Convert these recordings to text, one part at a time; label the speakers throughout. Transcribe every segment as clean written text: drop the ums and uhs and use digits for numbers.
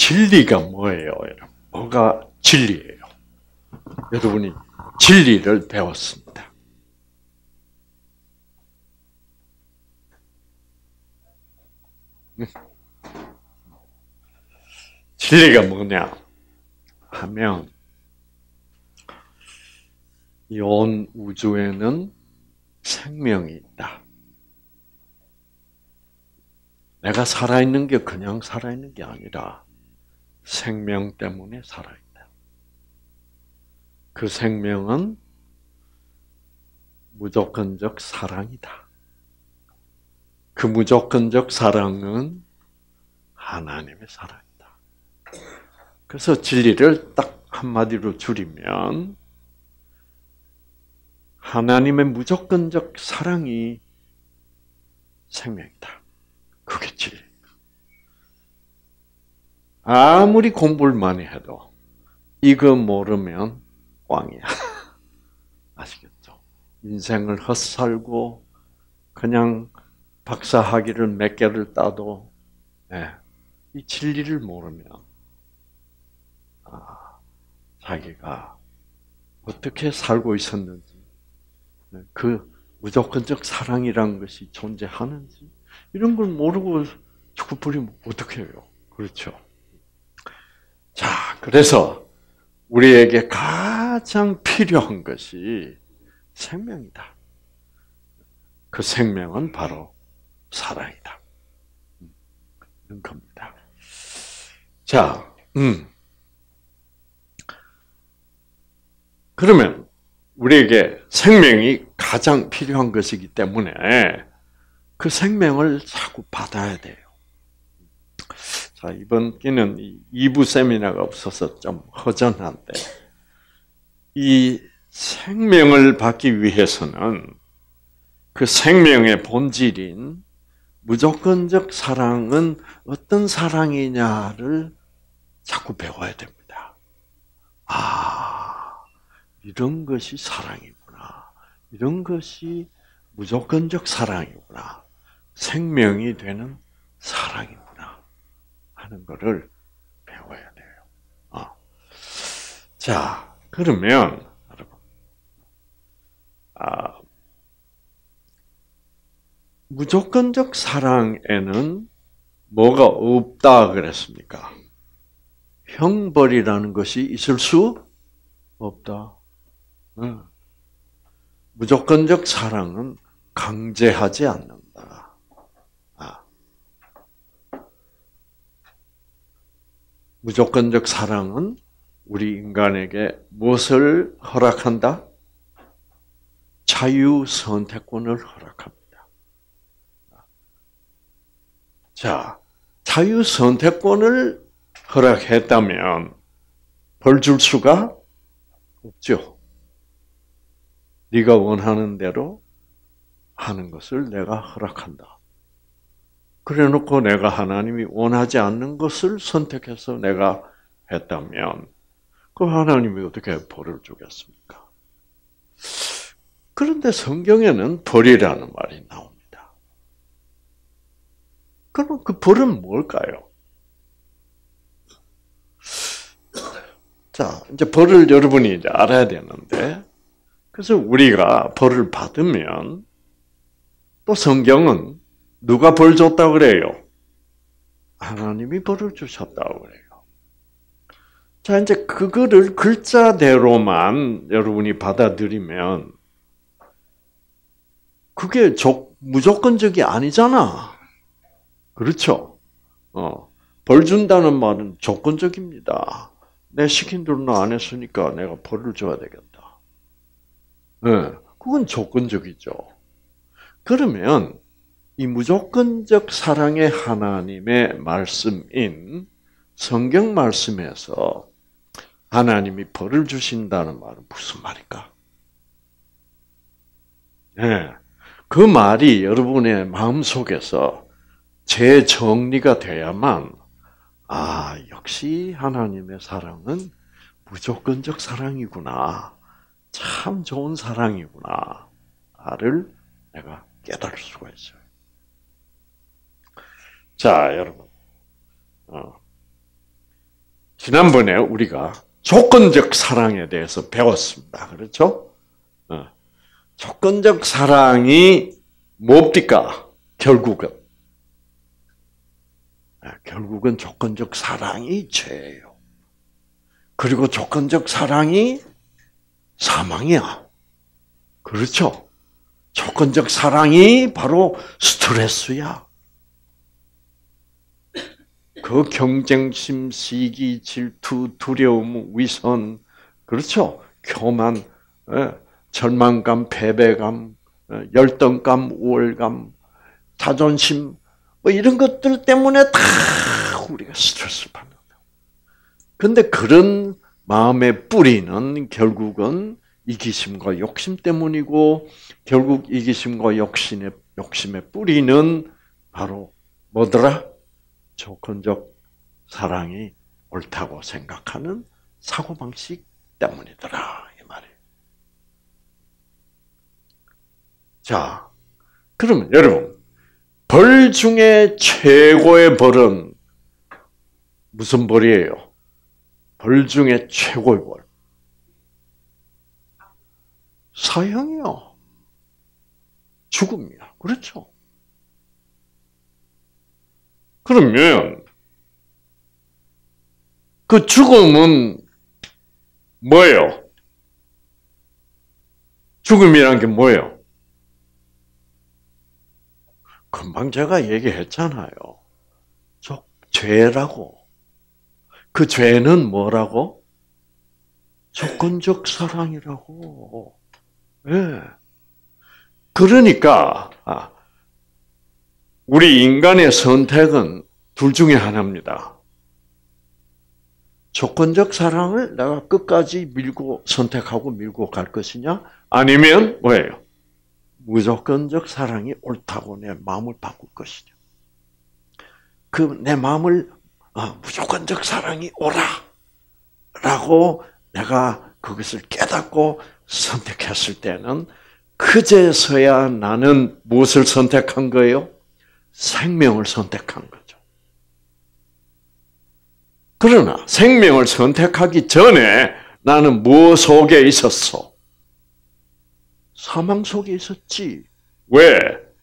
Speaker 1: 진리가 뭐예요, 여러분? 뭐가 진리예요? 여러분이 진리를 배웠습니다. 진리가 뭐냐 하면 이 온 우주에는 생명이 있다. 내가 살아있는 게 그냥 살아있는 게 아니라 생명 때문에 살아있다. 그 생명은 무조건적 사랑이다. 그 무조건적 사랑은 하나님의 사랑이다. 그래서 진리를 딱 한마디로 줄이면 하나님의 무조건적 사랑이 생명이다. 그게 진리. 아무리 공부를 많이 해도 이거 모르면 꽝이야. 아시겠죠? 인생을 헛살고 그냥 박사학위를 몇 개를 따도 이 진리를 모르면 자기가 어떻게 살고 있었는지, 그 무조건적 사랑이라는 것이 존재하는지 이런 걸 모르고 자꾸 버리면 어떻게 해요? 그렇죠? 자, 그래서 우리에게 가장 필요한 것이 생명이다. 그 생명은 바로 사랑이다. 이런 겁니다. 자, 그러면 우리에게 생명이 가장 필요한 것이기 때문에 그 생명을 자꾸 받아야 돼요. 자, 이번 끼는 2부 세미나가 없어서 좀 허전한데, 이 생명을 받기 위해서는 그 생명의 본질인 무조건적 사랑은 어떤 사랑이냐를 자꾸 배워야 됩니다. 이런 것이 사랑이구나. 이런 것이 무조건적 사랑이구나. 생명이 되는 사랑이구나. 하는 것을 배워야 돼요. 자, 그러면, 여러분, 무조건적 사랑에는 뭐가 없다 그랬습니까? 형벌이라는 것이 있을 수 없다. 무조건적 사랑은 강제하지 않는다. 무조건적 사랑은 우리 인간에게 무엇을 허락한다? 자유 선택권을 허락합니다. 자, 자유 선택권을 허락했다면 벌 줄 수가 없죠. 네가 원하는 대로 하는 것을 내가 허락한다. 그래놓고 내가 하나님이 원하지 않는 것을 선택해서 내가 했다면 그 하나님이 어떻게 벌을 주겠습니까? 그런데 성경에는 벌이라는 말이 나옵니다. 그럼 그 벌은 뭘까요? 자, 이제 벌을 여러분이 이제 알아야 되는데, 그래서 우리가 벌을 받으면 또 성경은 누가 벌 줬다고 그래요? 하나님이 벌을 주셨다고 그래요. 자, 이제 그거를 글자대로만 여러분이 받아들이면 그게 무조건적이 아니잖아. 그렇죠? 벌 준다는 말은 조건적입니다. 내 시킨 대로 안 했으니까 내가 벌을 줘야 되겠다. 그건 조건적이죠. 그러면 이 무조건적 사랑의 하나님의 말씀인 성경 말씀에서 하나님이 벌을 주신다는 말은 무슨 말일까? 그 말이 여러분의 마음속에서 재정리가 돼야만 역시 하나님의 사랑은 무조건적 사랑이구나. 참 좋은 사랑이구나를 내가 깨달을 수가 있어요. 자, 여러분. 지난번에 우리가 조건적 사랑에 대해서 배웠습니다. 그렇죠? 조건적 사랑이 뭡니까? 결국은 조건적 사랑이 죄예요. 그리고 조건적 사랑이 사망이야. 그렇죠? 조건적 사랑이 바로 스트레스야. 그 경쟁심, 시기, 질투, 두려움, 위선, 그렇죠? 교만, 절망감, 패배감, 열등감, 우월감, 자존심, 뭐 이런 것들 때문에 다 우리가 스트레스를 받는다. 근데 그런 마음의 뿌리는 결국은 이기심과 욕심 때문이고, 결국 이기심과 욕심의 뿌리는 바로 뭐더라? 조건적 사랑이 옳다고 생각하는 사고방식 때문이더라. 이 말이에요. 자, 그러면 여러분, 벌 중에 최고의 벌은 무슨 벌이에요? 벌 중에 최고의 벌. 사형이요. 죽음이야. 그렇죠? 그러면 그 죽음은 뭐예요? 죽음이란 게 뭐예요? 금방 제가 얘기했잖아요. 죄라고. 그 죄는 뭐라고? 조건적 사랑이라고. 예. 그러니까 우리 인간의 선택은 둘 중에 하나입니다. 조건적 사랑을 내가 끝까지 선택하고 밀고 갈 것이냐? 아니면 뭐예요? 무조건적 사랑이 옳다고 내 마음을 바꿀 것이냐? 내 마음을 무조건적 사랑이 옳아라고 내가 그것을 깨닫고 선택했을 때는 그제서야 나는 무엇을 선택한 거예요? 생명을 선택한 거죠. 그러나 생명을 선택하기 전에 나는 무엇 속에 있었어? 사망 속에 있었지. 왜?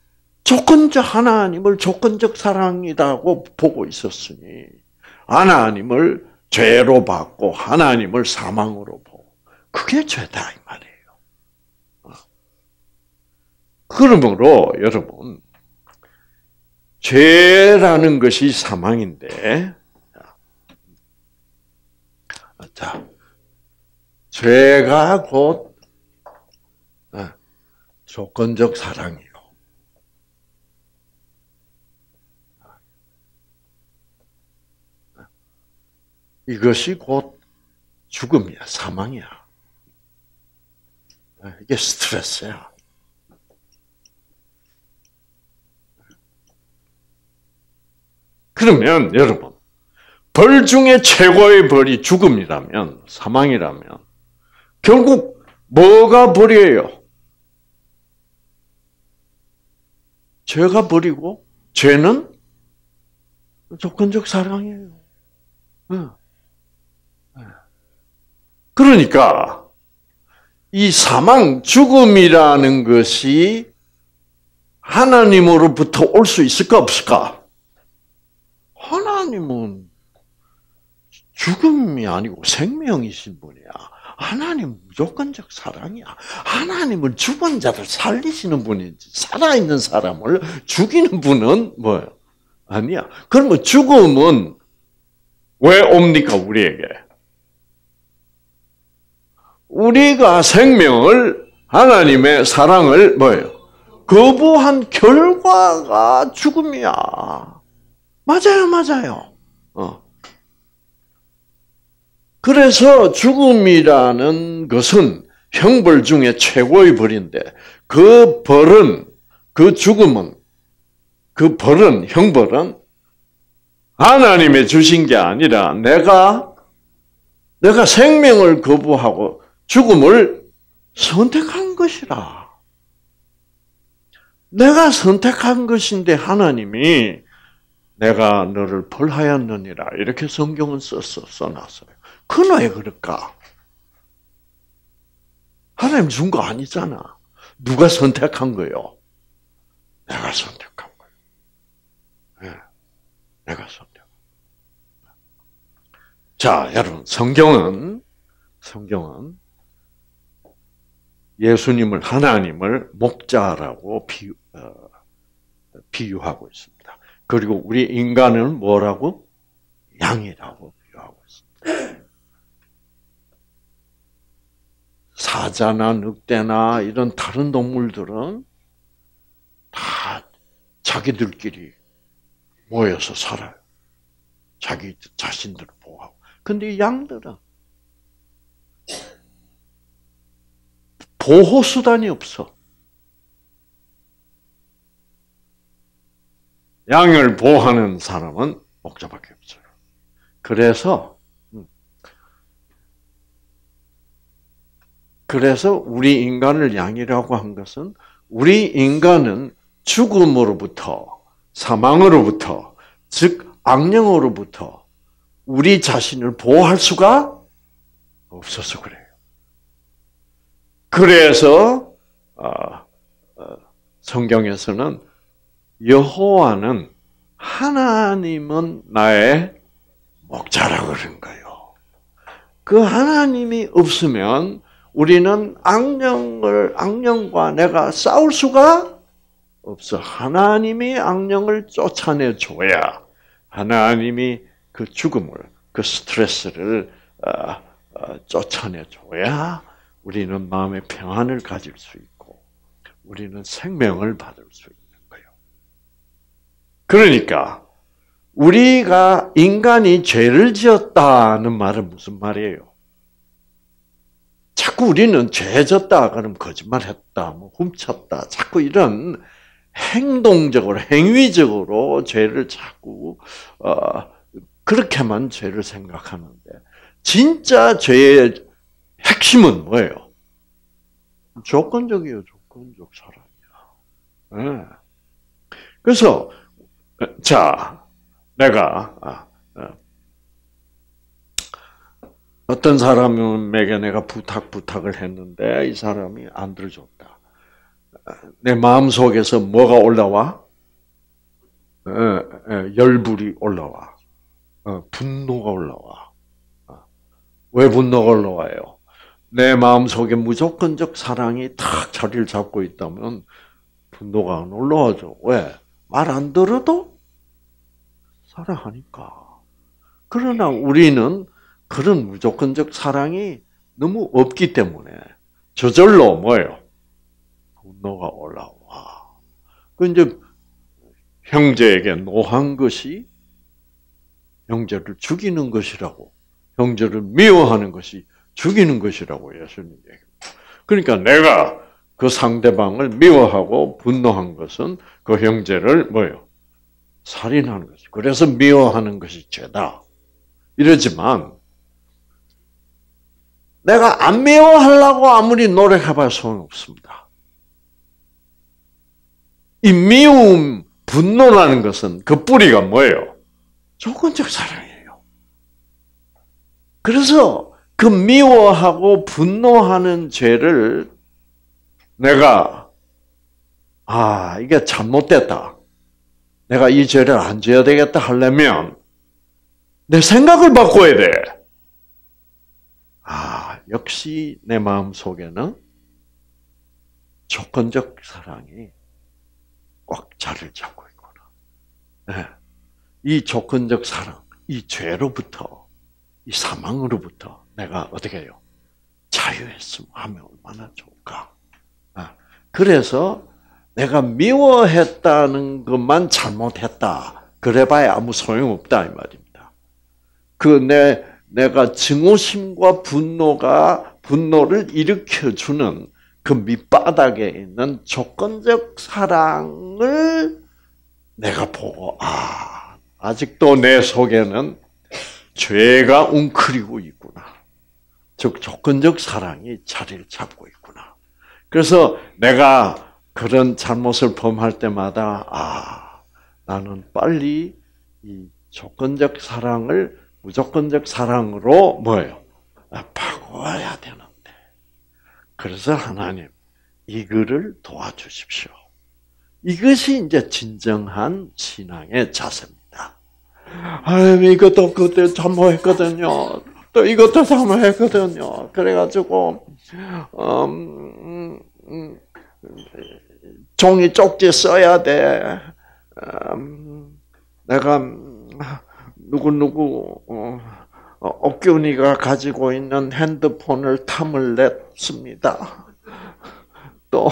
Speaker 1: 하나님을 조건적 사랑이라고 보고 있었으니 하나님을 죄로 받고 하나님을 사망으로 보고 그게 죄다 이 말이에요. 그러므로 여러분 죄라는 것이 사망인데 자, 죄가 곧 조건적 사랑이요. 이것이 곧 죽음이야, 사망이야. 이게 스트레스야. 그러면 여러분, 벌 중에 최고의 벌이 죽음이라면, 사망이라면 결국 뭐가 벌이에요? 죄가 벌이고 죄는 조건적 사랑이에요. 그러니까 이 사망, 죽음이라는 것이 하나님으로부터 올 수 있을까 없을까? 하나님은 죽음이 아니고 생명이신 분이야. 하나님은 무조건적 사랑이야. 하나님은 죽은 자를 살리시는 분이지 살아있는 사람을 죽이는 분은 뭐예요? 아니야. 그러면 죽음은 왜 옵니까, 우리에게? 우리가 생명을, 하나님의 사랑을 뭐예요? 거부한 결과가 죽음이야. 맞아요. 그래서 죽음이라는 것은 형벌 중에 최고의 벌인데, 그 벌은, 그 죽음은, 그 벌은, 형벌은 하나님의 주신 게 아니라 내가 생명을 거부하고 죽음을 선택한 것이라. 내가 선택한 것인데 하나님이 내가 너를 벌하였느니라. 이렇게 성경은 써놨어요. 그건 왜 그럴까? 하나님 준 거 아니잖아. 누가 선택한 거요? 내가 선택한 거예요. 네, 내가 선택. 자, 여러분, 성경은 예수님을, 하나님을 목자라고 비유하고 있습니다. 그리고 우리 인간은 뭐라고? 양이라고 비유하고 있습니다. 사자나 늑대나 이런 다른 동물들은 다 자기들끼리 모여서 살아요. 자기 자신들을 보호하고. 근데 이 양들은 보호수단이 없어. 양을 보호하는 사람은 목자밖에 없어요. 그래서 우리 인간을 양이라고 한 것은 우리 인간은 죽음으로부터, 사망으로부터, 즉 악령으로부터 우리 자신을 보호할 수가 없어서 그래요. 그래서 성경에서는 여호와는, 하나님은 나의 목자라 그런 거예요. 그 하나님이 없으면 우리는 악령과 내가 싸울 수가 없어. 하나님이 악령을 쫓아내줘야, 하나님이 그 죽음을, 그 스트레스를 쫓아내줘야 우리는 마음의 평안을 가질 수 있고 우리는 생명을 받을 수 있는 거예요. 그러니까 우리가, 인간이 죄를 지었다는 말은 무슨 말이에요? 자꾸 우리는 죄졌다, 그럼 거짓말했다, 뭐 훔쳤다, 자꾸 이런 행동적으로, 행위적으로 죄를 자꾸 그렇게만 죄를 생각하는데, 진짜 죄의 핵심은 뭐예요? 조건적이에요. 조건적 사랑이야. 네. 그래서 자, 내가 어떤 사람에게 내가 부탁을 했는데 이 사람이 안 들어줬다. 내 마음 속에서 뭐가 올라와? 열불이 올라와. 분노가 올라와. 왜 분노가 올라와요? 내 마음 속에 무조건적 사랑이 탁 자리를 잡고 있다면 분노가 안 올라와죠. 왜? 말 안 들어도 사랑하니까. 그러나 우리는 그런 무조건적 사랑이 너무 없기 때문에 저절로 뭐예요? 분노가 올라와. 그 이제 형제에게 노한 것이 형제를 죽이는 것이라고, 형제를 미워하는 것이 죽이는 것이라고 예수님 얘기합니다. 그러니까 내가 그 상대방을 미워하고 분노한 것은 그 형제를 뭐예요? 살인하는 것이. 그래서 미워하는 것이 죄다. 이러지만 내가 안 미워하려고 아무리 노력해봐야 소용없습니다. 이 미움, 분노라는 것은 그 뿌리가 뭐예요? 조건적 사랑이에요. 그래서 그 미워하고 분노하는 죄를 내가 이게 잘못됐다, 내가 이 죄를 안 져야 되겠다 하려면 내 생각을 바꿔야 돼. 역시 내 마음 속에는 조건적 사랑이 꽉 자리를 잡고 있구나. 네. 이 조건적 사랑, 이 죄로부터, 이 사망으로부터 내가 어떻게 해요? 자유했으면 하면 얼마나 좋을까. 그래서 내가 미워했다는 것만 잘못했다, 그래봐야 아무 소용없다 이 말입니다. 내가 증오심과 분노를 일으켜주는 그 밑바닥에 있는 조건적 사랑을 내가 보고, 아직도 내 속에는 죄가 웅크리고 있구나. 즉 조건적 사랑이 자리를 잡고 있구나. 그래서 내가 그런 잘못을 범할 때마다 나는 빨리 이 조건적 사랑을 무조건적 사랑으로 뭐예요? 바꿔야 되는데. 그래서 하나님, 이거를 도와주십시오. 이것이 이제 진정한 신앙의 자세입니다. 하나님, 이것도 그때 잘못했거든요. 또 이것도 잘못했거든요. 그래가지고, 종이 쪽지 써야 돼. 내가 누구 옥균이가 가지고 있는 핸드폰을 탐을 냈습니다. 또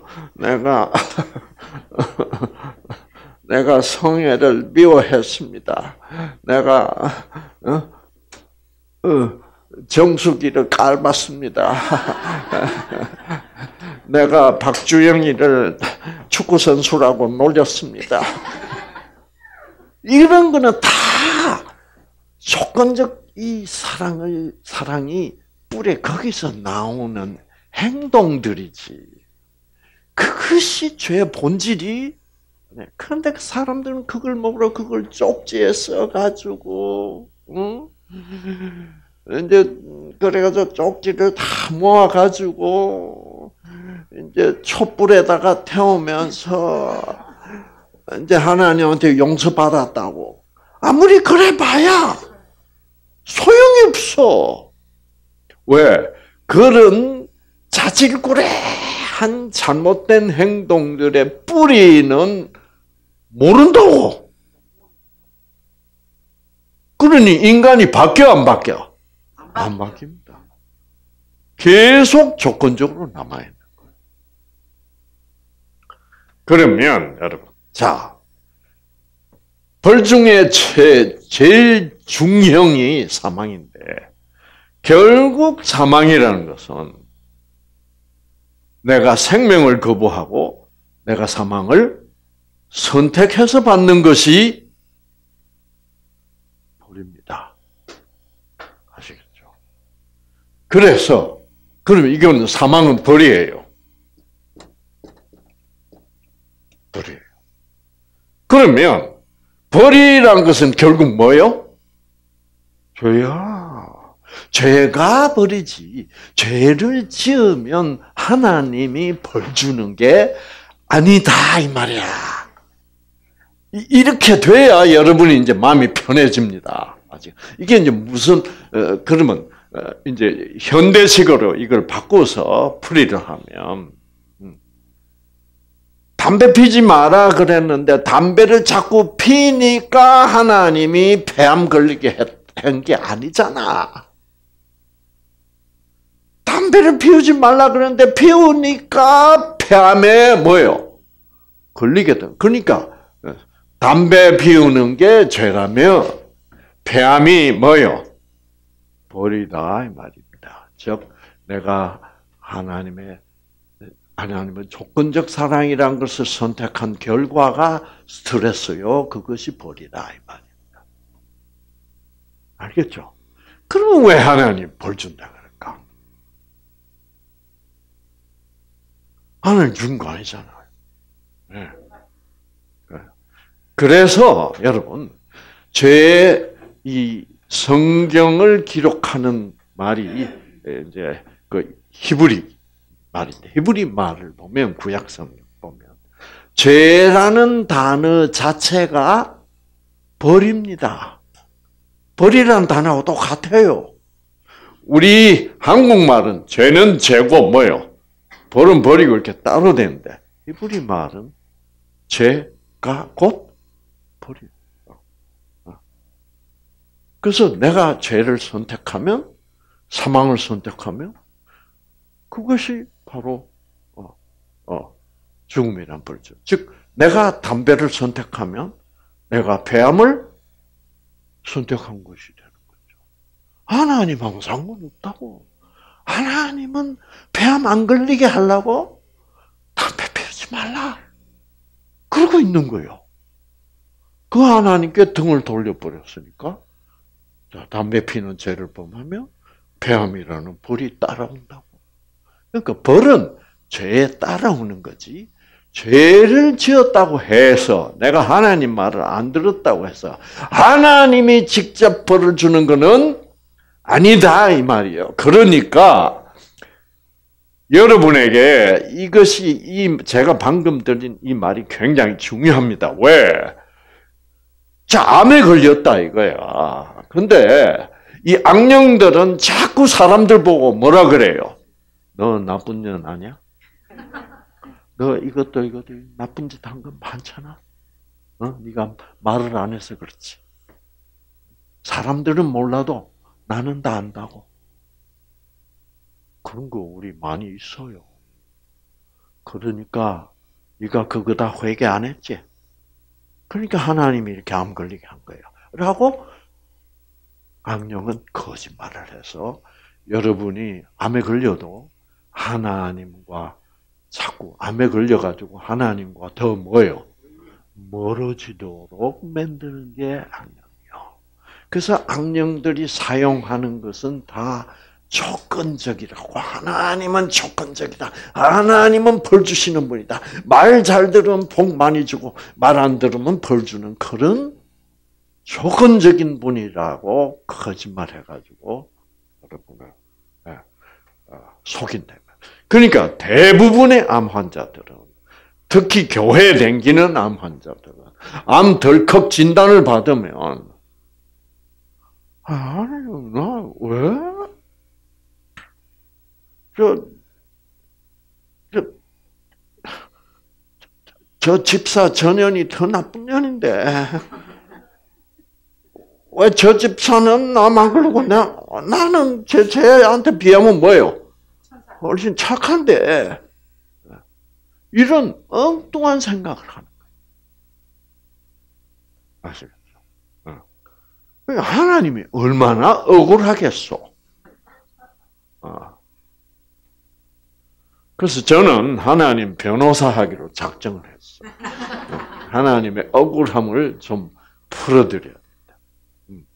Speaker 1: 내가 성애를 미워했습니다. 내가 정수기를 깔봤습니다. 내가 박주영이를 축구 선수라고 놀렸습니다. 이런 거는 다 조건적 이 사랑이 뿌리 거기서 나오는 행동들이지. 그것이 죄의 본질이. 그런데 사람들은 그걸 먹으러 그걸 쪽지에 써가지고, 응? 이제 그래가지고 쪽지를 다 모아가지고 이제 촛불에다가 태우면서 이제 하나님한테 용서받았다고. 아무리 그래봐야 소용이 없어. 왜? 그런 자질구레한 잘못된 행동들의 뿌리는 모른다고. 그러니 인간이 바뀌어 안 바뀌어? 안 바뀝니다. 계속 조건적으로 남아야 되는 거예요. 그러면 여러분, 자, 벌 중에 제일 중형이 사망인데, 결국 사망이라는 것은 내가 생명을 거부하고 내가 사망을 선택해서 받는 것이 벌입니다. 아시겠죠? 그래서 그러면 이건 사망은 벌이에요. 벌이에요. 그러면 벌이란 것은 결국 뭐예요? 죄야. 죄가 벌이지. 죄를 지으면 하나님이 벌 주는 게 아니다 이 말이야. 이렇게 돼야 여러분이 이제 마음이 편해집니다. 아직 이게 이제 무슨 그러면 이제 현대식으로 이걸 바꿔서 풀이를 하면 담배 피지 마라 그랬는데 담배를 자꾸 피니까 하나님이 폐암 걸리게 한 게 아니잖아. 담배를 피우지 말라 그랬는데 피우니까 폐암에 뭐예요? 걸리게 돼. 그러니까 담배 피우는 게 죄라며 폐암이 뭐예요? 벌이다 이 말입니다. 즉 내가 하나님의 조건적 사랑이란 것을 선택한 결과가 스트레스요. 그것이 벌이다 이 말입니다. 알겠죠? 그러면 왜 하나님 벌 준다 그럴까? 하나님 준 거 아니잖아요. 네. 그래서 여러분 죄의 이 성경을 기록하는 말이 이제 그 히브리 말인데 히브리 말을 보면 구약 성경 보면 죄라는 단어 자체가 벌입니다. 벌이라는 단어하고 똑같아요. 우리 한국말은 죄는 죄고 뭐요? 벌은 벌이고 이렇게 따로 되는데 히브리 말은 죄가 곧 벌이에요. 그래서 내가 죄를 선택하면 사망을 선택하면 그것이 바로 죽음이란 벌이죠. 즉 내가 담배를 선택하면 내가 폐암을 선택한 것이 되는 거죠. 하나님하고 상관없다고. 하나님은 폐암 안 걸리게 하려고 담배 피우지 말라. 그러고 있는 거예요. 그 하나님께 등을 돌려버렸으니까 담배 피는 죄를 범하면 폐암이라는 벌이 따라온다고. 그러니까 벌은 죄에 따라오는 거지 죄를 지었다고 해서 내가 하나님 말을 안 들었다고 해서 하나님이 직접 벌을 주는 것은 아니다 이 말이에요. 그러니까 여러분에게 이것이 제가 방금 드린 이 말이 굉장히 중요합니다. 왜? 자, 암에 걸렸다 이거야. 근데 이 악령들은 자꾸 사람들 보고 뭐라 그래요? 너 나쁜 년 아니야? 너 이것도 나쁜 짓 한 건 많잖아. 네가 말을 안 해서 그렇지. 사람들은 몰라도 나는 다 안다고. 그런 거 우리 많이 있어요. 그러니까 네가 그거 다 회개 안 했지. 그러니까 하나님이 이렇게 암 걸리게 한 거예요. 라고 악령은 거짓말을 해서 여러분이 암에 걸려도 하나님과 자꾸 암에 걸려가지고 하나님과 더 뭐예요? 멀어지도록 만드는 게 악령이요. 그래서 악령들이 사용하는 것은 다 조건적이라고. 하나님은 조건적이다. 하나님은 벌 주시는 분이다. 말 잘 들으면 복 많이 주고 말 안 들으면 벌 주는 그런 조건적인 분이라고 거짓말해가지고 여러분을 속인다. 그러니까 대부분의 암 환자들은 특히 교회에 다니는 암 환자들은 암 덜컥 진단을 받으면 아니 나 왜? 저 집사 저 년이 더 나쁜 년인데 왜 저 집사는 나만 그러고 나는 쟤한테 비하면 뭐예요? 훨씬 착한데 이런 엉뚱한 생각을 하는 거예요. 아시겠죠? 하나님이 얼마나 억울하겠어. 그래서 저는 하나님 변호사 하기로 작정을 했어요. 하나님의 억울함을 좀 풀어드려야 된다.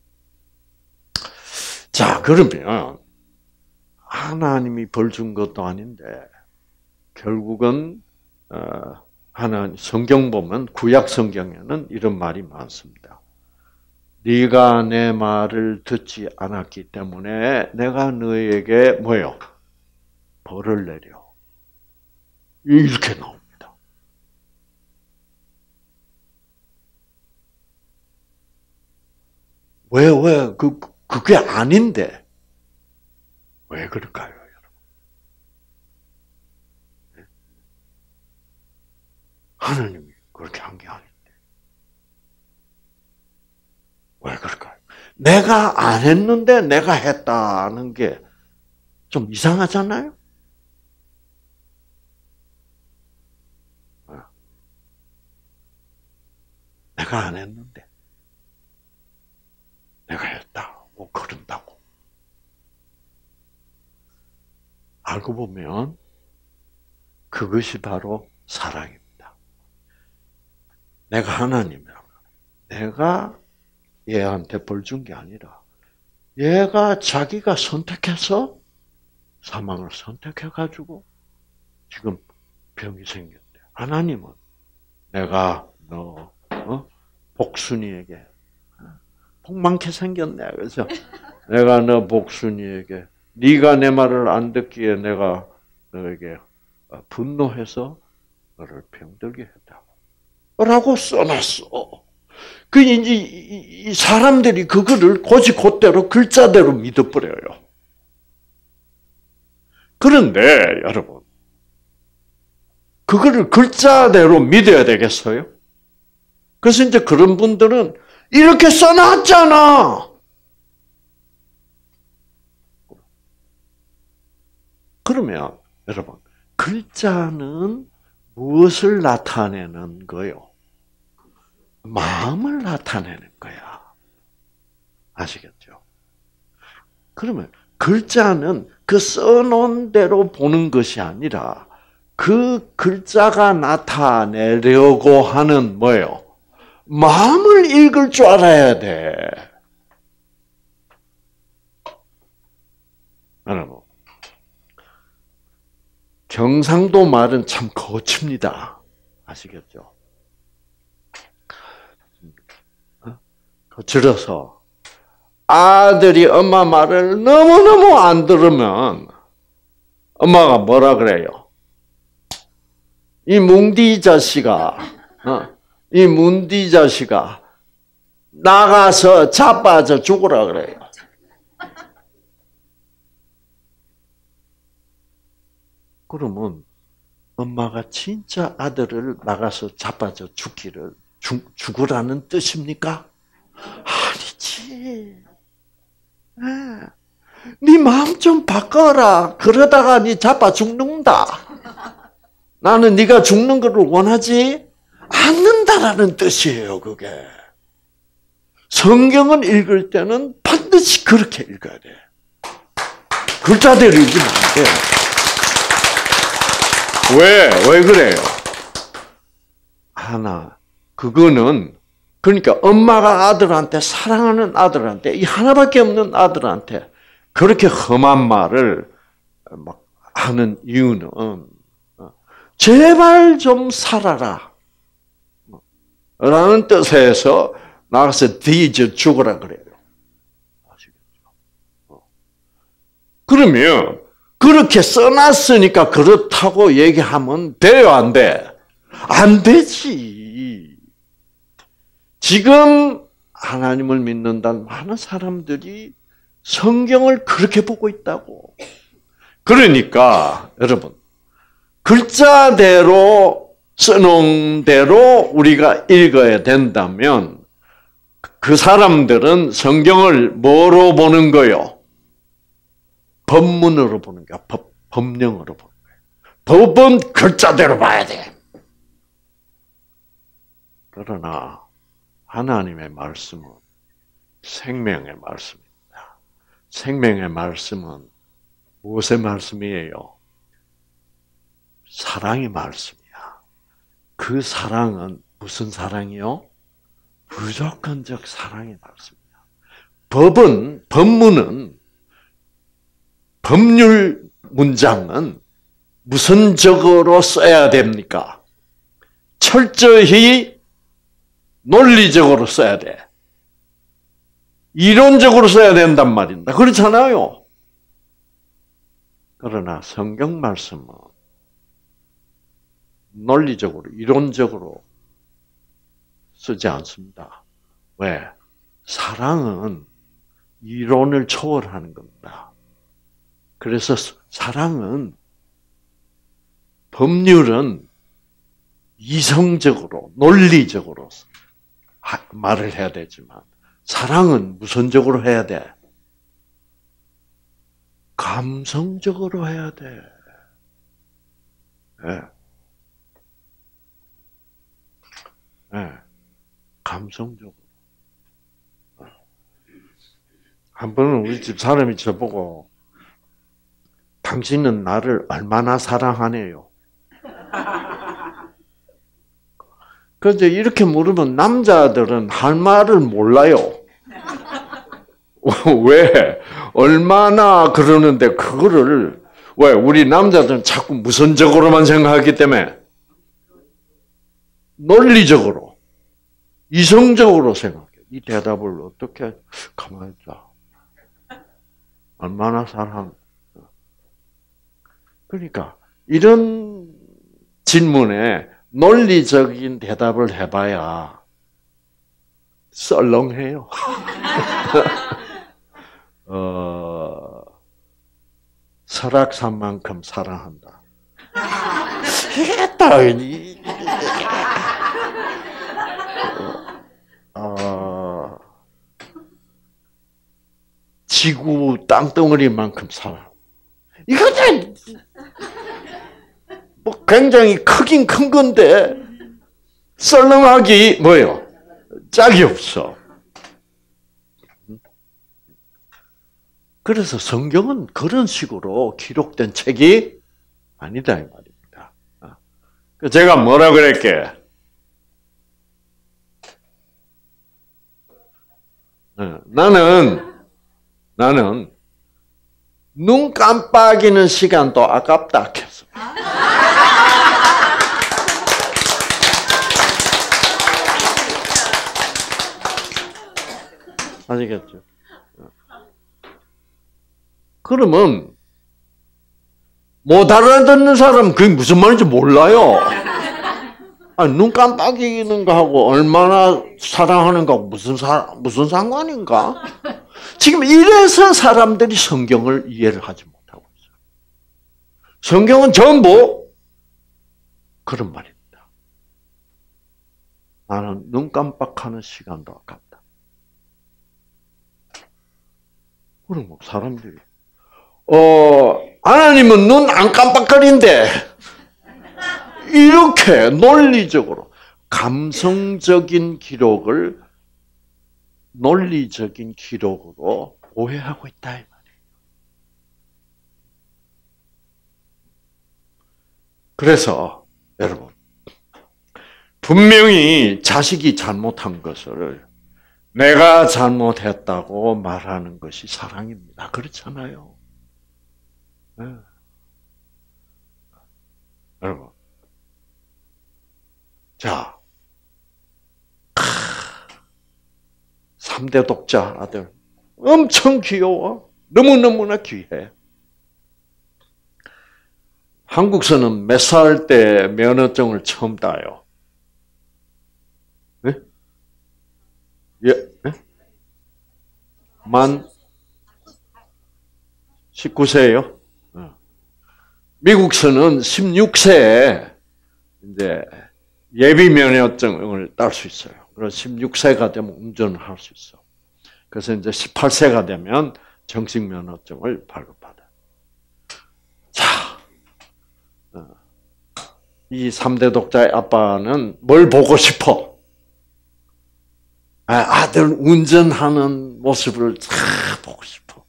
Speaker 1: 자, 그러면 하나님이 벌 준 것도 아닌데 결국은 하나님 성경 보면 구약 성경에는 이런 말이 많습니다. 네가 내 말을 듣지 않았기 때문에 내가 너에게 뭐요? 벌을 내려. 이렇게 나옵니다. 왜? 그게 아닌데. 왜 그럴까요, 여러분? 하나님이 그렇게 한 게 아닌데. 왜 그럴까요? 내가 안 했는데 내가 했다는 게 좀 이상하잖아요? 내가 안 했는데 내가 했다고 그런다고. 알고 보면 그것이 바로 사랑입니다. 내가 하나님이라고. 내가 얘한테 벌 준 게 아니라 얘가 자기가 선택해서 사망을 선택해가지고 지금 병이 생겼대. 하나님은 내가 너 복순이에게 복 많게 생겼네. 그래서 내가 너 복순이에게 네가 내 말을 안 듣기에 내가 너에게 분노해서 너를 병들게 했다고. 라고 써놨어. 그 이제 이 사람들이 그거를 곧대로 글자대로 믿어버려요. 그런데 여러분, 그거를 글자대로 믿어야 되겠어요? 그래서 이제 그런 분들은 이렇게 써놨잖아. 그러면 여러분, 글자는 무엇을 나타내는 거요? 마음을 나타내는 거야. 아시겠죠? 그러면 글자는 그 써놓은 대로 보는 것이 아니라 그 글자가 나타내려고 하는 뭐예요? 마음을 읽을 줄 알아야 돼. 여러분, 경상도 말은 참 거칩니다. 아시겠죠? 줄여서 아들이 엄마 말을 너무너무 안 들으면 엄마가 뭐라 그래요? 이 뭉디 자식아, 이 문디 자식아, 나가서 자빠져 죽으라 그래요. 그러면 엄마가 진짜 아들을 나가서 자빠져 죽으라는 뜻입니까? 아니지. 네 마음 좀 바꿔라. 그러다가 네 자빠 죽는다. 나는 네가 죽는 것을 원하지 않는다라는 뜻이에요. 그게. 성경을 읽을 때는 반드시 그렇게 읽어야 돼. 글자대로 읽으면 안 돼요. 왜 그래요? 그거는 그러니까 엄마가 아들한테 사랑하는 아들한테 이 하나밖에 없는 아들한테 그렇게 험한 말을 막 하는 이유는 제발 좀 살아라 라는 뜻에서 나가서 뒤져 죽으라 그래요. 아시겠죠? 그러면 그렇게 써놨으니까 그렇다고 얘기하면 돼요, 안 돼? 안 되지. 지금 하나님을 믿는다는 많은 사람들이 성경을 그렇게 보고 있다고. 그러니까 여러분 글자대로 써놓은 대로 우리가 읽어야 된다면 그 사람들은 성경을 뭐로 보는 거요? 법문으로 보는 거야. 법령으로 보는 거야. 법은 글자대로 봐야 돼. 그러나 하나님의 말씀은 생명의 말씀입니다. 생명의 말씀은 무엇의 말씀이에요? 사랑의 말씀이야. 그 사랑은 무슨 사랑이요? 무조건적 사랑의 말씀이야. 법문은 법률 문장은 무선적으로 써야 됩니까? 철저히 논리적으로 써야 돼. 이론적으로 써야 된단 말입니다. 그렇잖아요. 그러나 성경 말씀은 논리적으로, 이론적으로 쓰지 않습니다. 왜? 사랑은 이론을 초월하는 겁니다. 그래서 사랑은, 법률은 이성적으로, 논리적으로 말을 해야 되지만, 사랑은 무선적으로 해야 돼. 감성적으로 해야 돼. 네. 네. 감성적으로. 한 번은 우리 집 사람이 저보고, 당신은 나를 얼마나 사랑하네요. 그런데 이렇게 물으면 남자들은 할 말을 몰라요. 왜? 얼마나 그러는데 그거를 왜? 우리 남자들은 자꾸 무선적으로만 생각하기 때문에 논리적으로, 이성적으로 생각해. 이 대답을 어떻게 가만히 있자. 얼마나 사랑. 그러니까 이런 질문에 논리적인 대답을 해봐야 썰렁해요. 설악산만큼 사랑한다. 이겠다. 지구 땅덩어리만큼 사랑. 이거는 뭐 굉장히 크긴 큰 건데 썰렁하기 뭐예요? 짝이 없어. 그래서 성경은 그런 식으로 기록된 책이 아니다 이 말입니다. 제가 뭐라 그랬게? 나는 눈 깜빡이는 시간도 아깝다 했어. 아시겠죠? 그러면 못 알아듣는 사람은 그게 무슨 말인지 몰라요. 아니, 눈 깜빡이는 거하고 얼마나 사랑하는 거하고 무슨 상관인가? 지금 이래서 사람들이 성경을 이해를 하지 못하고 있어요. 성경은 전부 그런 말입니다. 나는 눈 깜빡하는 시간도 아깝다. 그럼 사람들이 하나님은 눈 안 깜빡거린대. 이렇게 논리적으로 감성적인 기록을 논리적인 기록으로 오해하고 있다 이 말이에요. 그래서 여러분 분명히 자식이 잘못한 것을 내가 잘못했다고 말하는 것이 사랑입니다. 그렇잖아요. 네. 여러분, 자, 3대 독자 아들 엄청 귀여워. 너무너무나 귀해. 한국서는 몇 살 때 면허증을 처음 따요? 네? 예? 네? 만 19세예요? 미국서는 16세에 이제 예비 면허증을 딸 수 있어요. 그래서 16세가 되면 운전을 할 수 있어. 그래서 이제 18세가 되면 정식 면허증을 발급받아. 자, 이 3대 독자의 아빠는 뭘 보고 싶어? 아들 운전하는 모습을 보고 싶어.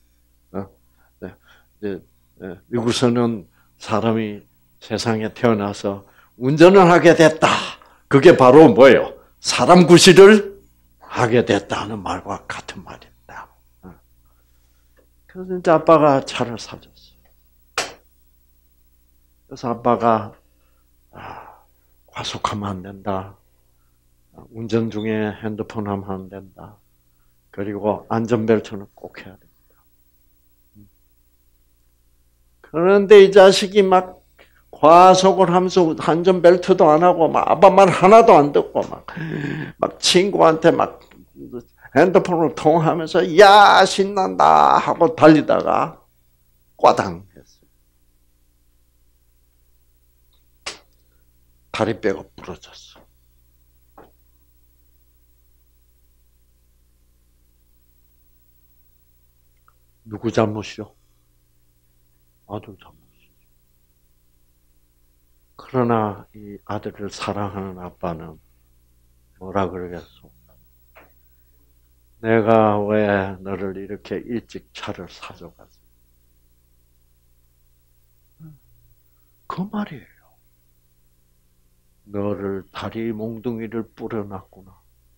Speaker 1: 미국에서는 사람이 세상에 태어나서 운전을 하게 됐다. 그게 바로 뭐예요? 사람 구실을 하게 됐다는 말과 같은 말입니다. 그래서 이제 아빠가 차를 사줬어요. 그래서 아빠가 과속하면 안 된다. 운전 중에 핸드폰 하면 안 된다. 그리고 안전벨트는 꼭 해야 된다. 그런데 이 자식이 막 과속을 하면서 안전벨트도 안 하고 막 아빠 말 하나도 안 듣고 막 친구한테 막 핸드폰으로 통화하면서 야 신난다 하고 달리다가 꽈당 했어요. 다리뼈가 부러졌어. 누구 잘못이요? 아들 잘못이죠. 그러나 이 아들을 사랑하는 아빠는 뭐라 그러겠어? 내가 왜 너를 이렇게 일찍 차를 사줘가지고? 그 말이에요. 너를 다리 몽둥이를 뿌려놨구나.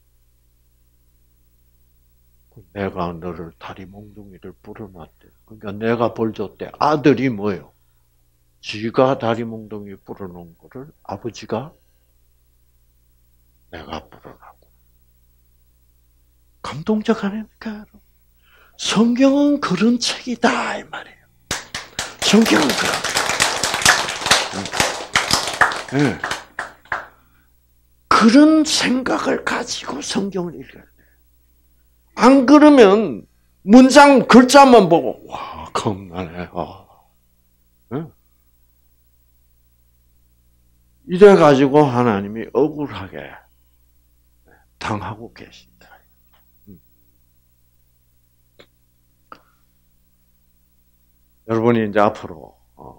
Speaker 1: 내가 너를 다리 몽둥이를 뿌려놨대. 그러니까 내가 벌 줬대. 아들이 뭐예요? 지가 다리 몽둥이 뿌려놓은 거를 아버지가 내가 뿌려놨고. 감동적 아닙니까? 성경은 그런 책이다 이 말이에요. 성경은 그런. 네. 그런 생각을 가지고 성경을 읽어야 돼. 안 그러면 문장 글자만 보고 와 겁나네. 네? 이래 가지고 하나님이 억울하게 당하고 계신다. 여러분이 이제 앞으로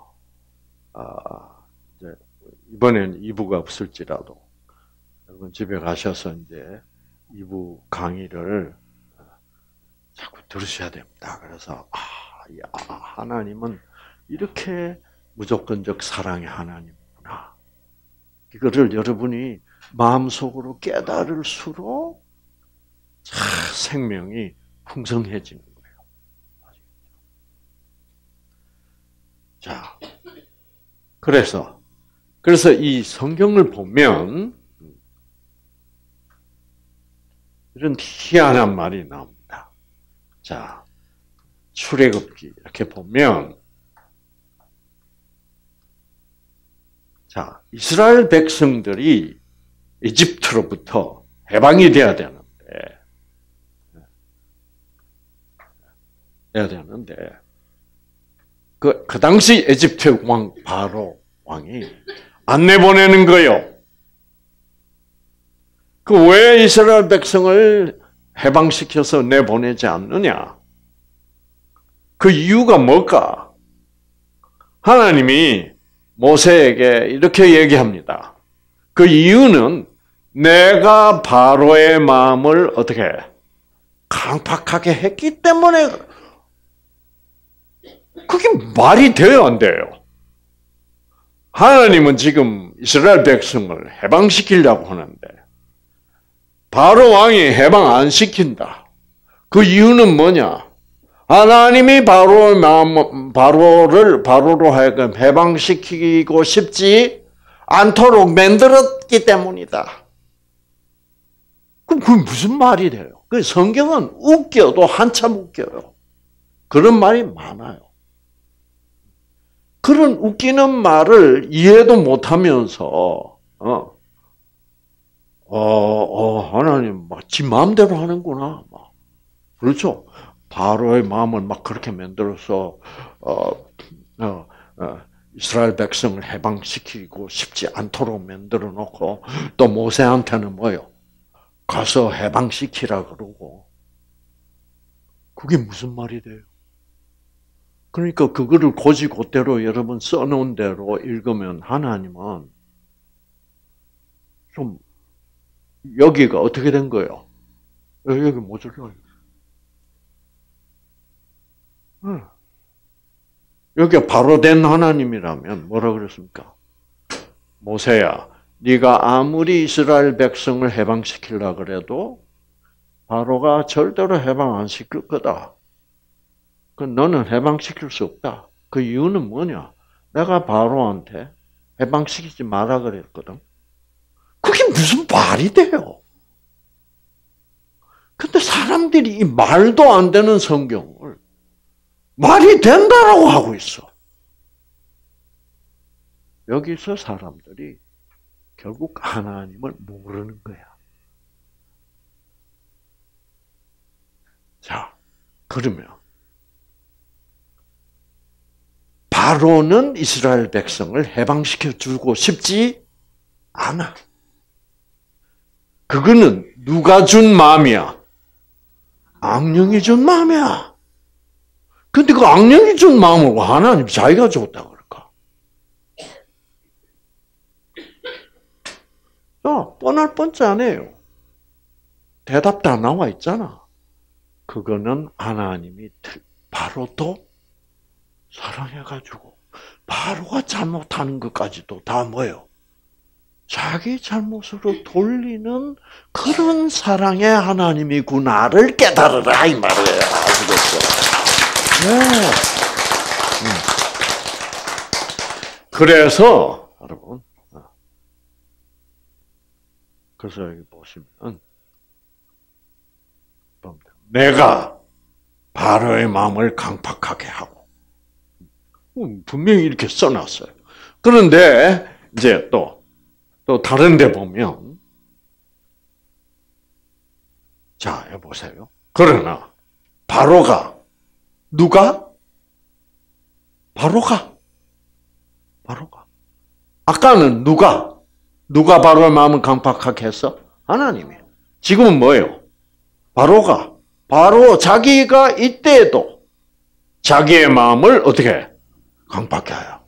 Speaker 1: 이제 이번에는 2부가 없을지라도 여러분 집에 가셔서 이제 2부 강의를 자꾸 들으셔야 됩니다. 그래서 하나님은 이렇게 무조건적 사랑의 하나님이구나. 이거를 여러분이 마음속으로 깨달을수록 생명이 풍성해지는 거예요. 자, 그래서 이 성경을 보면 이런 희한한 말이 나옵니다. 자, 출애굽기 이렇게 보면, 자, 이스라엘 백성들이 이집트로부터 해방이 돼야 되는데, 그 당시 이집트 왕 바로 왕이 안 내보내는 거요. 그 왜 이스라엘 백성을 해방시켜서 내보내지 않느냐? 그 이유가 뭘까? 하나님이 모세에게 이렇게 얘기합니다. 그 이유는 내가 바로의 마음을 어떻게 강팍하게 했기 때문에. 그게 말이 돼요, 안 돼요? 하나님은 지금 이스라엘 백성을 해방시키려고 하는데 바로 왕이 해방 안 시킨다. 그 이유는 뭐냐? 하나님이 바로로 하여금 해방시키고 싶지 않도록 만들었기 때문이다. 그럼 그게 무슨 말이 돼요? 그 성경은 웃겨도 한참 웃겨요. 그런 말이 많아요. 그런 웃기는 말을 이해도 못하면서 하나님 막 지 마음대로 하는구나. 막. 그렇죠? 바로의 마음을 막 그렇게 만들어서 이스라엘 백성을 해방시키고 싶지 않도록 만들어 놓고 또 모세한테는 뭐요? 가서 해방시키라 그러고. 그게 무슨 말이 돼요? 그러니까 그거를 곧이곧대로 여러분 써놓은 대로 읽으면 하나님은 좀 여기가 어떻게 된 거예요? 여기 모자라요. 여기가 바로 된 하나님이라면 뭐라 그랬습니까? 모세야, 네가 아무리 이스라엘 백성을 해방시키려고 그래도 바로가 절대로 해방 안 시킬 거다. 그 너는 해방시킬 수 없다. 그 이유는 뭐냐? 내가 바로한테 해방시키지 마라 그랬거든. 그게 무슨 말이 돼요? 근데 사람들이 이 말도 안 되는 성경을 말이 된다라고 하고 있어. 여기서 사람들이 결국 하나님을 모르는 거야. 자, 그러면 바로는 이스라엘 백성을 해방시켜 주고 싶지 않아. 그거는 누가 준 마음이야? 악령이 준 마음이야. 근데 그 악령이 준 마음을 하나님 자기가 줬다 그럴까? 뻔할 뻔짜네요. 대답 다 나와 있잖아. 그거는 하나님이 바로도 사랑해가지고 바로가 잘못하는 것까지도 다 뭐예요? 자기 잘못으로 돌리는 그런 사랑의 하나님이구나를 깨달으라 이 말이에요. 아시겠죠? 네. 그래서 여러분, 그래서 여기 보시면 내가 바로의 마음을 강팍하게 하고 분명히 이렇게 써놨어요. 그런데 이제 또 다른 데 보면 자, 여보세요. 그러나 바로가 누가? 바로가 아까는 누가 바로의 마음을 강팍하게 했어? 하나님이. 지금은 뭐예요? 바로 자기가 이때에도 자기의 마음을 어떻게 강팍하게 해요.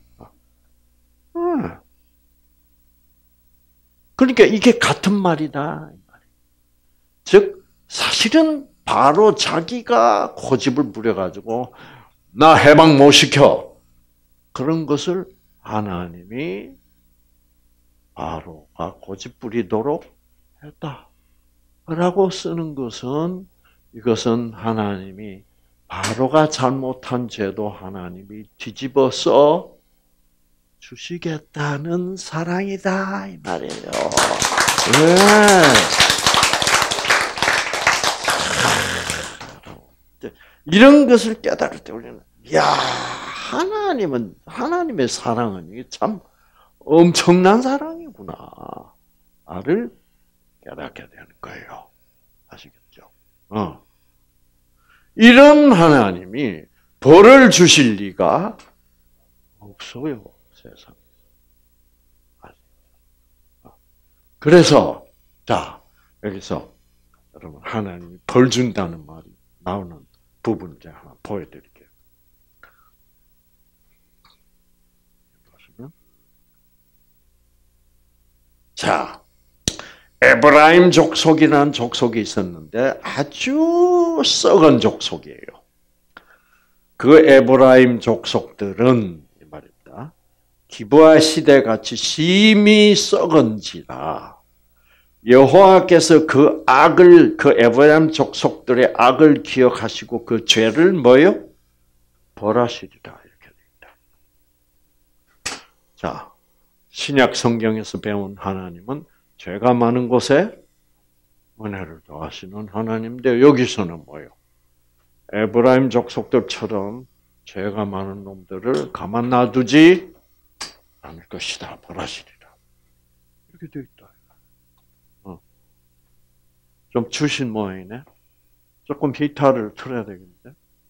Speaker 1: 그러니까 이게 같은 말이다. 즉 사실은 바로 자기가 고집을 부려가지고 나 해방 못 시켜. 그런 것을 하나님이 바로가 고집 부리도록 했다. 라고 쓰는 것은 이것은 하나님이 바로가 잘못한 죄도 하나님이 뒤집어서 주시겠다는 사랑이다 이 말이에요. 네. 이런 것을 깨달을 때 우리는 야 하나님은 하나님의 사랑은 이게 참 엄청난 사랑이구나를 깨닫게 되는 거예요. 아시겠죠? 이런 하나님이 벌을 주실 리가 없어요, 세상. 그래서 자 여기서 여러분 하나님이 벌 준다는 말이 나오는 부분을 제가 하나 보여드릴게요. 보시면 자 에브라임 족속이라는 족속이 있었는데 아주 썩은 족속이에요. 그 에브라임 족속들은 이 말입니다. 기브아 시대 같이 심히 썩은지라 여호와께서 그 에브라임 족속들의 악을 기억하시고 그 죄를 뭐요? 벌하시리라 이렇게 됩니다. 자, 신약 성경에서 배운 하나님은 죄가 많은 곳에 은혜를 더하시는 하나님인데 여기서는 뭐요? 에브라임 족속들처럼 죄가 많은 놈들을 가만 놔두지 않을 것이다. 벌하시리라. 이렇게 되어 있다. 좀 주신 모양이네. 조금 기타를 틀어야 되겠는데.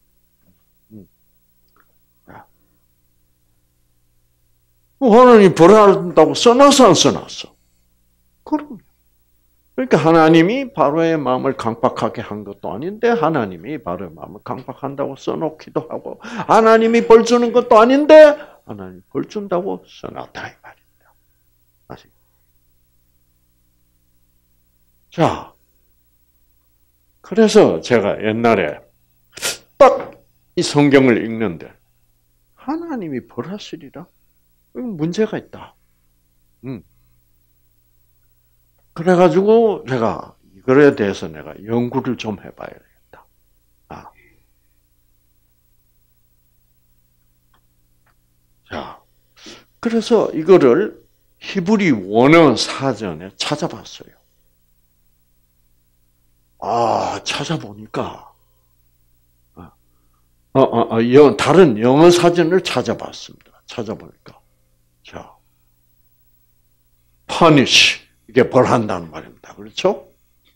Speaker 1: 하나님이 벌한다고 써놨어, 안 써놨어? 그럼요. 그러니까 하나님이 바로의 마음을 강박하게 한 것도 아닌데 하나님이 바로의 마음을 강박한다고 써놓기도 하고 하나님이 벌 주는 것도 아닌데 하나님이 벌 준다고 써놨다 이 말입니다. 아시죠? 자, 그래서 제가 옛날에 딱 이 성경을 읽는데 하나님이 벌하시리라? 이건 문제가 있다. 그래가지고 제가 이거에 대해서 내가 연구를 좀 해봐야 되겠다. 자, 그래서 이거를 히브리 원어 사전에 찾아봤어요. 찾아보니까 다른 영어 사전을 찾아봤습니다. 찾아보니까 자, punish 이게 벌한다는 말입니다. 그렇죠?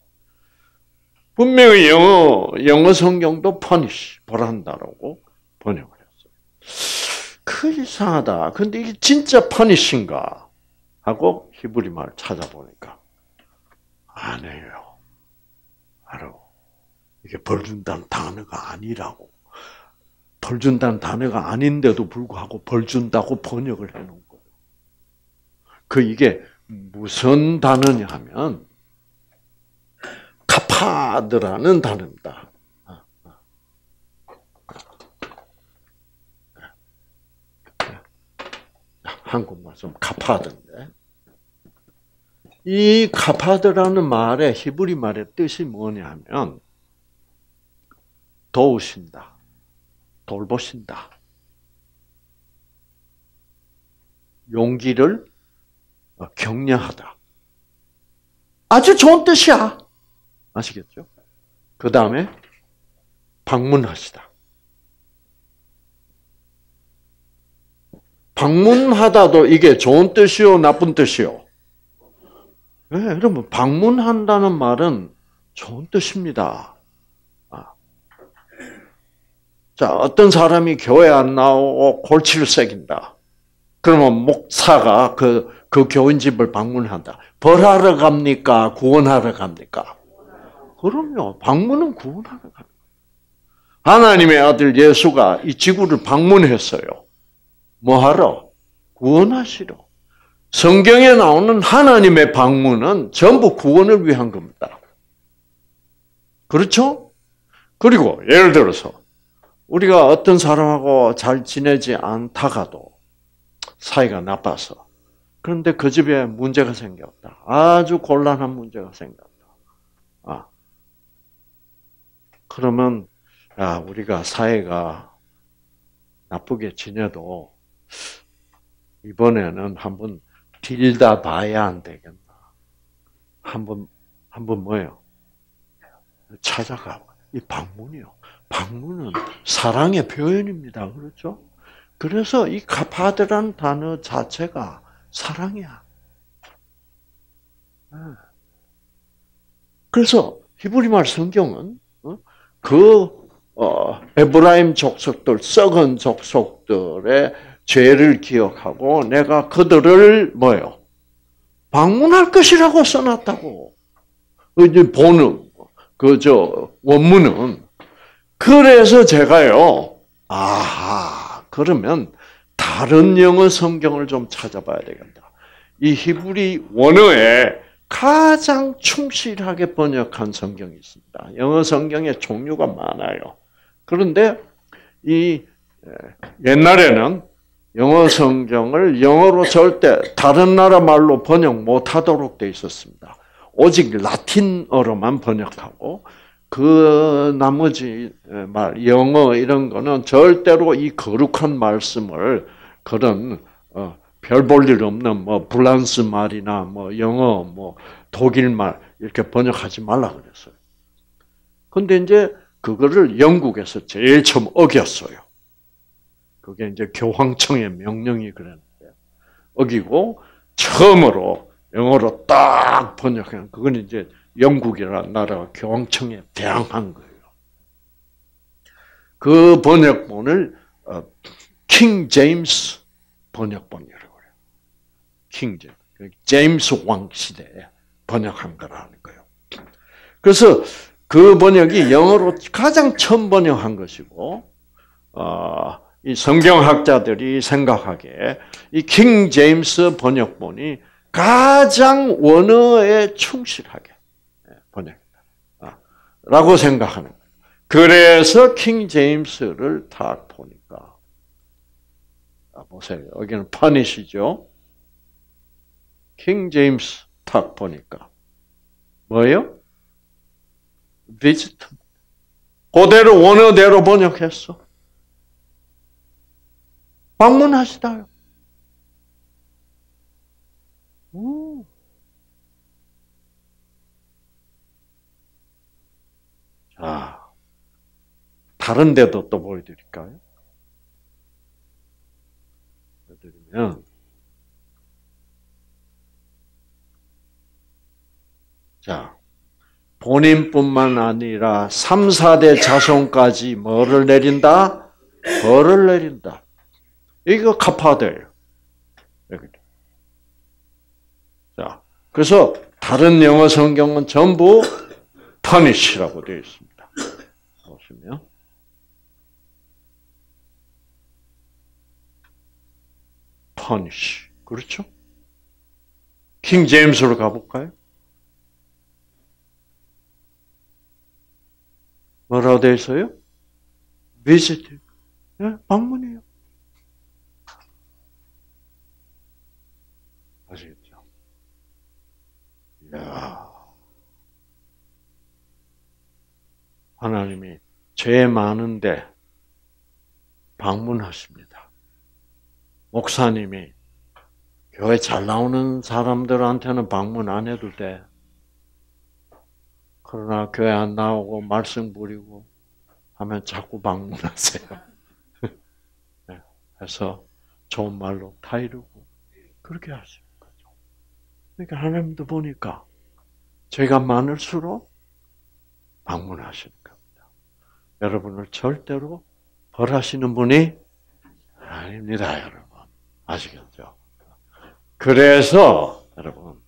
Speaker 1: 분명히 영어 성경도 punish 벌한다라고 번역을 했어요. 그 이상하다. 근데 이게 진짜 punish인가 하고 히브리 말을 찾아보니까 아니에요. 바로 이게 벌 준다는 단어가 아니라고. 벌 준다는 단어가 아닌데도 불구하고 벌 준다고 번역을 해놓은 거예요. 이게 무슨 단어냐 하면 카파드라는 단어입니다. 한국말 좀 카파드인데 이 카파드라는 말의 히브리 말의 뜻이 뭐냐면 도우신다. 돌보신다. 용기를 격려하다. 아주 좋은 뜻이야. 아시겠죠? 그 다음에 방문하시다. 방문하다도 이게 좋은 뜻이요, 나쁜 뜻이요? 네, 여러분 방문한다는 말은 좋은 뜻입니다. 자, 어떤 사람이 교회 안 나오고 골치를 새긴다. 그러면 목사가 그 교인집을 방문한다. 벌하러 갑니까? 구원하러 갑니까? 그럼요. 방문은 구원하러 갑니다. 하나님의 아들 예수가 이 지구를 방문했어요. 뭐하러? 구원하시러. 성경에 나오는 하나님의 방문은 전부 구원을 위한 겁니다. 그렇죠? 그리고 예를 들어서 우리가 어떤 사람하고 잘 지내지 않다가도 사이가 나빠서 그런데 그 집에 문제가 생겼다. 아주 곤란한 문제가 생겼다. 그러면 우리가 사이가 나쁘게 지내도 이번에는 한번 딜다 봐야 안 되겠나. 한번 뭐예요? 찾아가. 이 방문이요. 방문은 사랑의 표현입니다. 그렇죠? 그래서 이 카파드라는 단어 자체가 사랑이야. 그래서 히브리말 성경은 에브라임 족속들, 썩은 족속들의 죄를 기억하고 내가 그들을 뭐요? 방문할 것이라고 써놨다고. 이제 보는 원문은 그래서 제가요. 아하. 그러면 다른 영어 성경을 좀 찾아봐야 되겠다. 이 히브리 원어에 가장 충실하게 번역한 성경이 있습니다. 영어 성경에 종류가 많아요. 그런데 이 옛날에는 영어 성경을 영어로 절대 다른 나라 말로 번역 못하도록 돼 있었습니다. 오직 라틴어로만 번역하고 그 나머지 말 영어 이런 거는 절대로 이 거룩한 말씀을 그런 별 볼 일 없는 프랑스 말이나 영어 독일 말 이렇게 번역하지 말라 그랬어요. 근데 이제 그거를 영국에서 제일 처음 어겼어요. 그게 이제 교황청의 명령이 그랬는데 어기고 처음으로 영어로 딱 번역한 그건 이제 영국이라는 나라가 교황청에 대항한 거예요. 그 번역본을 킹 제임스 번역본이라고 해요. 킹 제임스 왕 시대에 번역한 거라는 거예요. 그래서 그 번역이 영어로 가장 처음 번역한 것이고, 이 성경학자들이 생각하기에 이 킹 제임스 번역본이 가장 원어에 충실하게 번역했다. 라고 생각하는 거예요. 그래서 킹 제임스를 딱 보니까, 보세요. 여기는 punish이죠. 킹 제임스 딱 보니까, 뭐예요? visit. 그대로 원어대로 번역했어. 방문하시다요. 자, 다른 데도 또 보여드릴까요? 보여드리면, 자, 본인뿐만 아니라 3, 4대 자손까지 뭐를 내린다? 벌을 내린다. 이거 카파드예요. 자, 그래서 다른 영어 성경은 전부 punish라고 되어 있습니다. 보시면 punish. 그렇죠? 킹 제임스로 가볼까요? 뭐라고 되어 있어요? visit. 네, 방문이에요. 아시겠죠? 이야. 하나님이 죄 많은데 방문하십니다. 목사님이 교회 잘 나오는 사람들한테는 방문 안 해도 돼. 그러나 교회 안 나오고 말씀 부리고 하면 자꾸 방문하세요. 그래서 좋은 말로 타이르고 그렇게 하시는 거죠. 그러니까 하나님도 보니까 죄가 많을수록 방문하시는 겁니다. 여러분을 절대로 벌하시는 분이 아닙니다, 여러분. 아시겠죠? 그래서 여러분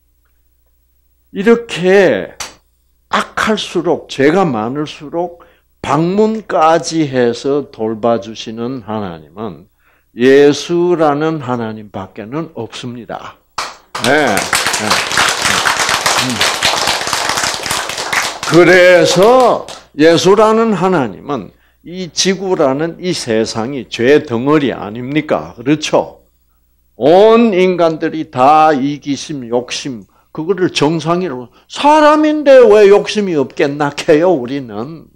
Speaker 1: 이렇게 악할수록 죄가 많을수록 방문까지 해서 돌봐주시는 하나님은 예수라는 하나님밖에는 없습니다. 네. 그래서 예수라는 하나님은 이 지구라는 이 세상이 죄 덩어리 아닙니까? 그렇죠? 온 인간들이 다 이기심, 욕심, 그거를 정상이라고. 사람인데 왜 욕심이 없겠나 해요, 우리는.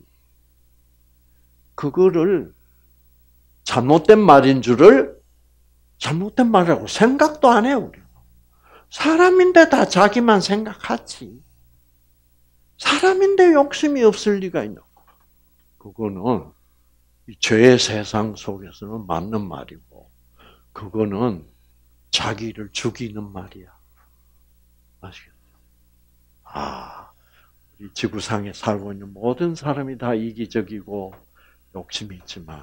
Speaker 1: 그거를 잘못된 말인 줄을 잘못된 말이라고 생각도 안 해요, 우리. 사람인데 다 자기만 생각하지. 사람인데 욕심이 없을 리가 있나? 그거는 이 죄의 세상 속에서는 맞는 말이고, 그거는 자기를 죽이는 말이야. 아시겠죠? 이 지구상에 살고 있는 모든 사람이 다 이기적이고 욕심이 있지만,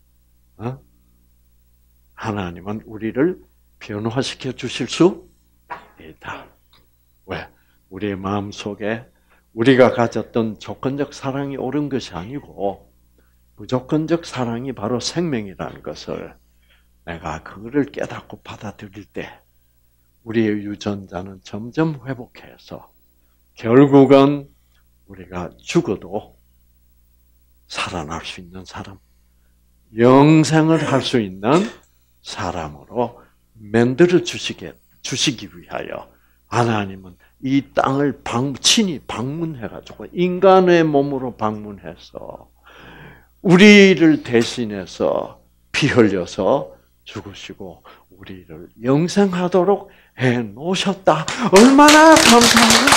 Speaker 1: 하나님은 우리를 변화시켜 주실 수 있다. 왜? 우리의 마음 속에 우리가 가졌던 조건적 사랑이 옳은 것이 아니고, 무조건적 사랑이 바로 생명이라는 것을 내가 그거를 깨닫고 받아들일 때 우리의 유전자는 점점 회복해서 결국은 우리가 죽어도 살아날 수 있는 사람, 영생을 할 수 있는 사람으로 만들어 주시기 위하여 하나님은 이 땅을 친히 방문해가지고 인간의 몸으로 방문해서 우리를 대신해서 피 흘려서 죽으시고 우리를 영생하도록 해 놓으셨다. 얼마나 감사합니다.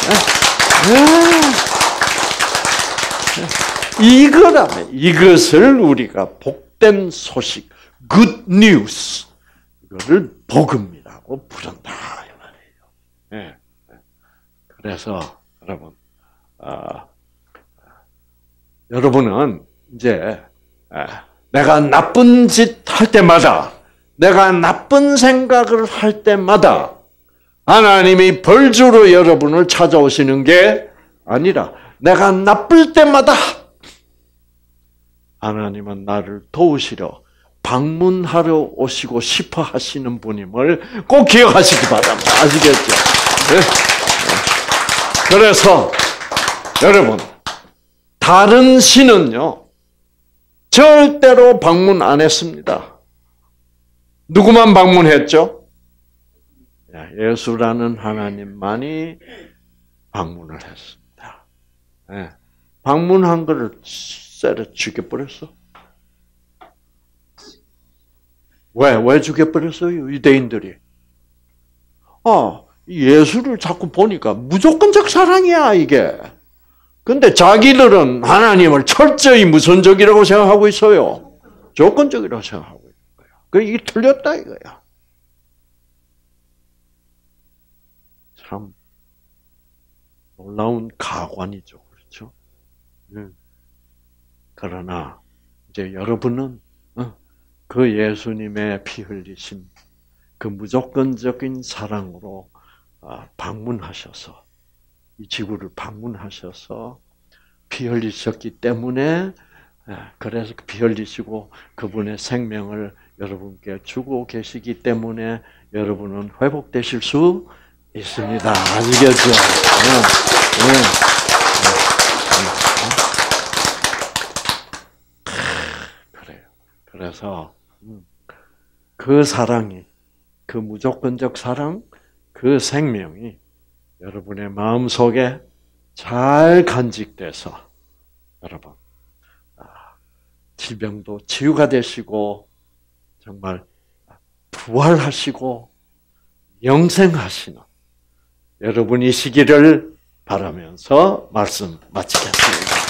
Speaker 1: 이거라면 이것을 우리가 복된 소식, good news, 이거를 복음이라고 부른다 이 말이에요. 그래서 여러분은 이제 내가 나쁜 짓 할 때마다, 내가 나쁜 생각을 할 때마다 하나님이 벌주로 여러분을 찾아오시는 게 아니라 내가 나쁠 때마다 하나님은 나를 도우시려 방문하러 오시고 싶어 하시는 분임을 꼭 기억하시기 바랍니다. 아시겠죠? 네? 그래서 여러분, 다른 신은요 절대로 방문 안 했습니다. 누구만 방문했죠? 예수라는 하나님만이 방문을 했습니다. 방문한 것을 쎄려 죽여버렸어. 왜 죽여버렸어요? 유대인들이. 예수를 자꾸 보니까 무조건적 사랑이야, 이게. 근데 자기들은 하나님을 철저히 무선적이라고 생각하고 있어요. 조건적이라고 생각하고 있는 거야. 이게 틀렸다, 이거야. 참 놀라운 가관이죠. 그렇죠? 그러나 이제 여러분은 그 예수님의 피 흘리심, 그 무조건적인 사랑으로 방문하셔서 이 지구를 방문하셔서 피 흘리셨기 때문에, 그래서 피 흘리시고 그분의 생명을 여러분께 주고 계시기 때문에 여러분은 회복되실 수 있습니다. 아시겠죠? 그래요. 그래서 그 사랑이, 그 무조건적 사랑, 그 생명이 여러분의 마음 속에 잘 간직돼서 여러분 질병도 치유가 되시고 정말 부활하시고 영생하시는 여러분이시기를 바라면서 말씀 마치겠습니다.